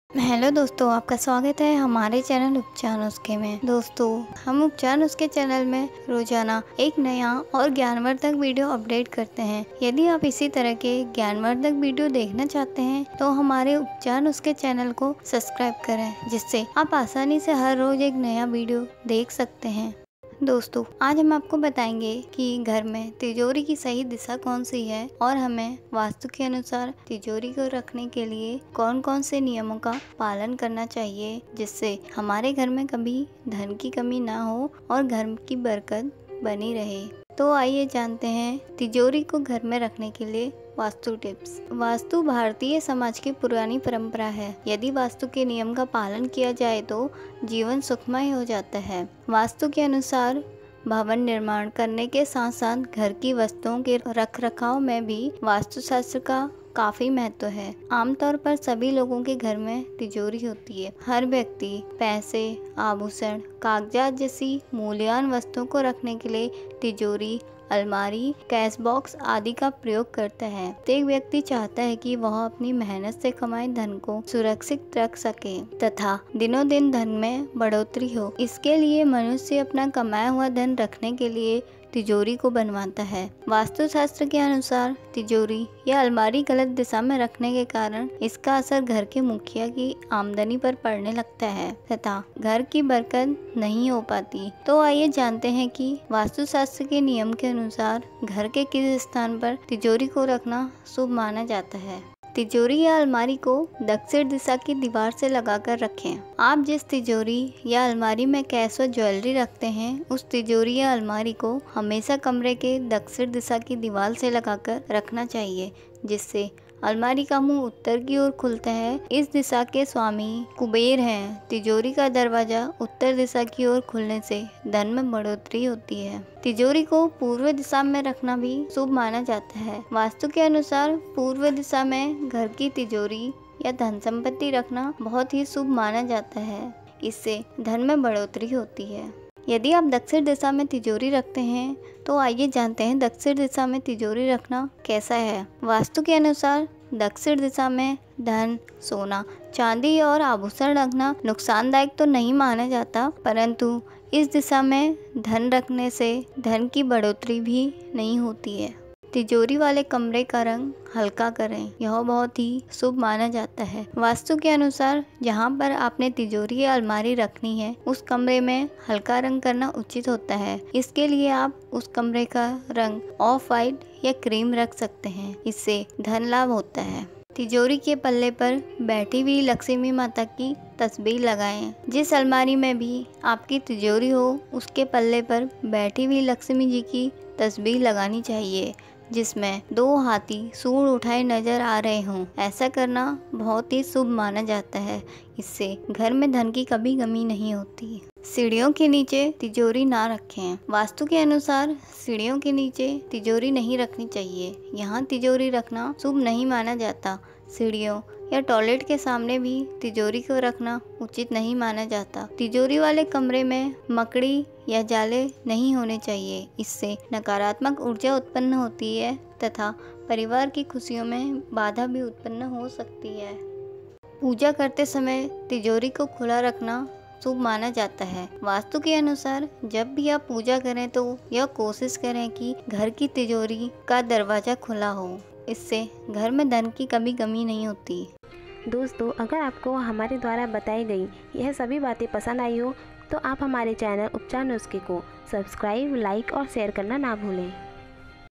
Hello दोस्तों, आपका स्वागत है हमारे चैनल उपचार नुस्खे में। दोस्तों, हम उपचार नुस्खे चैनल में रोजाना एक नया और ज्ञानवर्धक वीडियो अपडेट करते हैं। यदि आप इसी तरह के ज्ञानवर्धक वीडियो देखना चाहते हैं तो हमारे उपचार नुस्खे चैनल को सब्सक्राइब करें, जिससे आप आसानी से हर रोज एक नया वीडियो देख सकते हैं। दोस्तों, आज हम आपको बताएंगे कि घर में तिजोरी की सही दिशा कौन सी है और हमें वास्तु के अनुसार तिजोरी को रखने के लिए कौन कौन से नियमों का पालन करना चाहिए, जिससे हमारे घर में कभी धन की कमी ना हो और घर की बरकत बनी रहे। तो आइए जानते हैं तिजोरी को घर में रखने के लिए वास्तु टिप्स। वास्तु भारतीय समाज की पुरानी परंपरा है। यदि वास्तु के नियम का पालन किया जाए तो जीवन सुखमय हो जाता है। वास्तु के अनुसार भवन निर्माण करने के साथ साथ घर की वस्तुओं के रखरखाव में भी वास्तुशास्त्र का काफी महत्व है। आमतौर पर सभी लोगों के घर में तिजोरी होती है। हर व्यक्ति पैसे, आभूषण, कागजात जैसी मूल्यवान वस्तुओं को रखने के लिए तिजोरी, अलमारी, कैश बॉक्स आदि का प्रयोग करता है। एक व्यक्ति चाहता है कि वह अपनी मेहनत से कमाए धन को सुरक्षित रख सके तथा दिनों दिन धन में बढ़ोतरी हो। इसके लिए मनुष्य अपना कमाया हुआ धन रखने के लिए तिजोरी को बनवाता है। वास्तुशास्त्र के अनुसार तिजोरी या अलमारी गलत दिशा में रखने के कारण इसका असर घर के मुखिया की आमदनी पर पड़ने लगता है तथा घर की बरकत नहीं हो पाती। तो आइए जानते हैं कि वास्तुशास्त्र के नियम के अनुसार घर के किस स्थान पर तिजोरी को रखना शुभ माना जाता है। तिजोरी या अलमारी को दक्षिण दिशा की दीवार से लगाकर रखें। आप जिस तिजोरी या अलमारी में कैश व ज्वेलरी रखते हैं, उस तिजोरी या अलमारी को हमेशा कमरे के दक्षिण दिशा की दीवार से लगाकर रखना चाहिए, जिससे अलमारी का मुंह उत्तर की ओर खुलता है। इस दिशा के स्वामी कुबेर हैं। तिजोरी का दरवाजा उत्तर दिशा की ओर खुलने से धन में बढ़ोतरी होती है। तिजोरी को पूर्व दिशा में रखना भी शुभ माना जाता है। वास्तु के अनुसार पूर्व दिशा में घर की तिजोरी या धन संपत्ति रखना बहुत ही शुभ माना जाता है। इससे धन में बढ़ोतरी होती है। यदि आप दक्षिण दिशा में तिजोरी रखते हैं तो आइए जानते हैं दक्षिण दिशा में तिजोरी रखना कैसा है। वास्तु के अनुसार दक्षिण दिशा में धन, सोना, चांदी और आभूषण रखना नुकसानदायक तो नहीं माना जाता, परंतु इस दिशा में धन रखने से धन की बढ़ोतरी भी नहीं होती है। तिजोरी वाले कमरे का रंग हल्का करें, यह बहुत ही शुभ माना जाता है। वास्तु के अनुसार जहां पर आपने तिजोरी या अलमारी रखनी है, उस कमरे में हल्का रंग करना उचित होता है। इसके लिए आप उस कमरे का रंग ऑफ वाइट या क्रीम रख सकते हैं। इससे धन लाभ होता है। तिजोरी के पल्ले पर बैठी हुई लक्ष्मी माता की तस्वीर लगाएं। जिस अलमारी में भी आपकी तिजोरी हो, उसके पल्ले पर बैठी हुई लक्ष्मी जी की तस्वीर लगानी चाहिए, जिसमें 2 हाथी सूंड उठाए नजर आ रहे हों। ऐसा करना बहुत ही शुभ माना जाता है। इससे घर में धन की कभी कमी नहीं होती। सीढ़ियों के नीचे तिजोरी ना रखें। वास्तु के अनुसार सीढ़ियों के नीचे तिजोरी नहीं रखनी चाहिए। यहाँ तिजोरी रखना शुभ नहीं माना जाता। सीढ़ियों या टॉयलेट के सामने भी तिजोरी को रखना उचित नहीं माना जाता। तिजोरी वाले कमरे में मकड़ी या जाले नहीं होने चाहिए। इससे नकारात्मक ऊर्जा उत्पन्न होती है तथा परिवार की खुशियों में बाधा भी उत्पन्न हो सकती है। पूजा करते समय तिजोरी को खुला रखना शुभ माना जाता है। वास्तु के अनुसार जब भी आप पूजा करें तो यह कोशिश करें कि घर की तिजोरी का दरवाजा खुला हो। इससे घर में धन की कभी कमी नहीं होती। दोस्तों, अगर आपको हमारे द्वारा बताई गई यह सभी बातें पसंद आई हो तो आप हमारे चैनल उपचार नुस्खे को सब्सक्राइब, लाइक और शेयर करना ना भूलें।